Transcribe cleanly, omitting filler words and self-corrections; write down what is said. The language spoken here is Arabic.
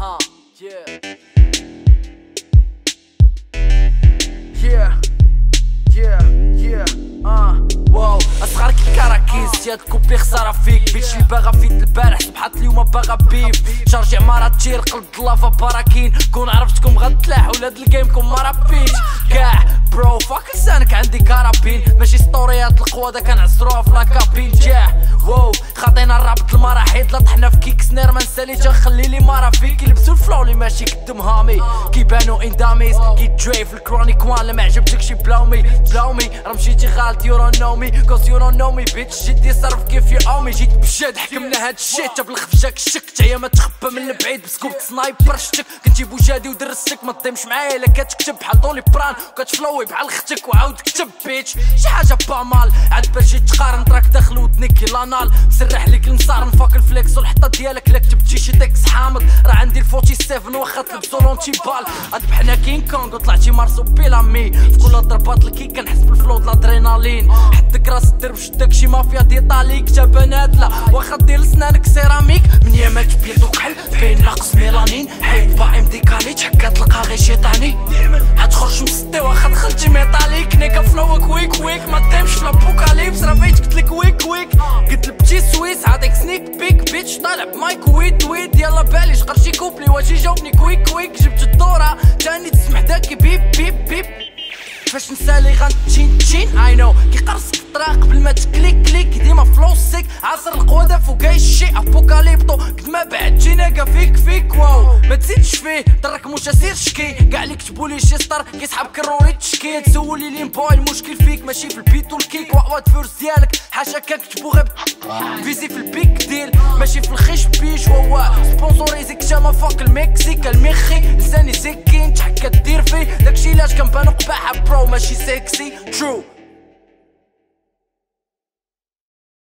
واو اصغر كي الكراكيز هاد الكوبلي خساره فيك بيتش اللي باغا فيت البارح صبحات اليوم باغا بيف شارجي عمارة تشير قلب لافا باراكين كون عرفتكم غتلاح ولا هاد الجيمكم ما رابيش كاع برو فاك لسانك عندي كارابين ماشي ستوريات القوادة كنعسروها في لاكابين جاه واو خاطينا الرابط المراحيض لا طحنا في كيك سنير ما نساليش نخلي لي مارا فيك يلبسو الفلو اللي ماشي قدام هامي كيبانو انداميز كي دري في الكرونيك وان لا ما عجبتكش بلاومي راه مشيتي غالط يو دون نو مي كوز يو دون نو مي بيتش جدي صرف كيف يو اومي جيت بجد حكمنا هاد الشيت تا بالخف جاك الشك تعيا ما تخبى من بعيد بسكوب سنايبر شتك كنتي بوجادي ودرستك ما تضيمش معايا الا كتكتب بحال طولي بران وكتفلوي بحال اختك وعاود كتب بيتش شي حاجه بامال عاد باش جيت تقارن تراك داخل ودنك كيلانال سرح ليك المسار نفاك الفليكس والحطه ديالك لا كتبتي شي تكس حامض راه عندي الفوتي 7 واخا تلبسو لونتي بال ذبحنا كين كونغ وطلعتي مارسو بيلامي في كل ضربات الكيك كنحس بالفلو د الادرينالين حدك راس الدرب شدك شي مافيا ديطالي كتابه نادله واخا دير لسنانك سيراميك من يامات بيض وكحل بين ناقص ميلانين حيد باقي مديكالي تحكا تلقى غير شيطاني هتخرج مسطي واخا دخلتي ميطاليك نيكا فلوك ويك ما تيمش في لابوكاليبس راه بيت قلتلك ويك قلت لبتي سويس عطيك سنيك بيك بيتش طالع بمايك ويد يلا بالي شقر شي كوبلي واجي جاوبني كويك جبت الدورة تاني تسمح داكي بيب فاش نسالي غنتشين اي نو كيقرصك الطريق قبل ما تكليك ديما فلوسيك عصر القوادة فوق اي شي ابوكاليبتو قد ما بعد جينا فيك واو ما تزيدش فيه درك مش اسير شكي كاع اللي كتبولي شي ستار كيسحب كروري تشكي تسولي لي مباي المشكل فيك ماشي في البيت والكيك وعواد فورس ديالك حاشا كنكتبو غير فيزي في البيك ديل ماشي في الخيش بيش هو سبونسوريزي كتاما فاك المكسيك المخي لساني سكين تحكا دير فيه داكشي علاش كنبانو قباحة برو ماشي سكسي ترو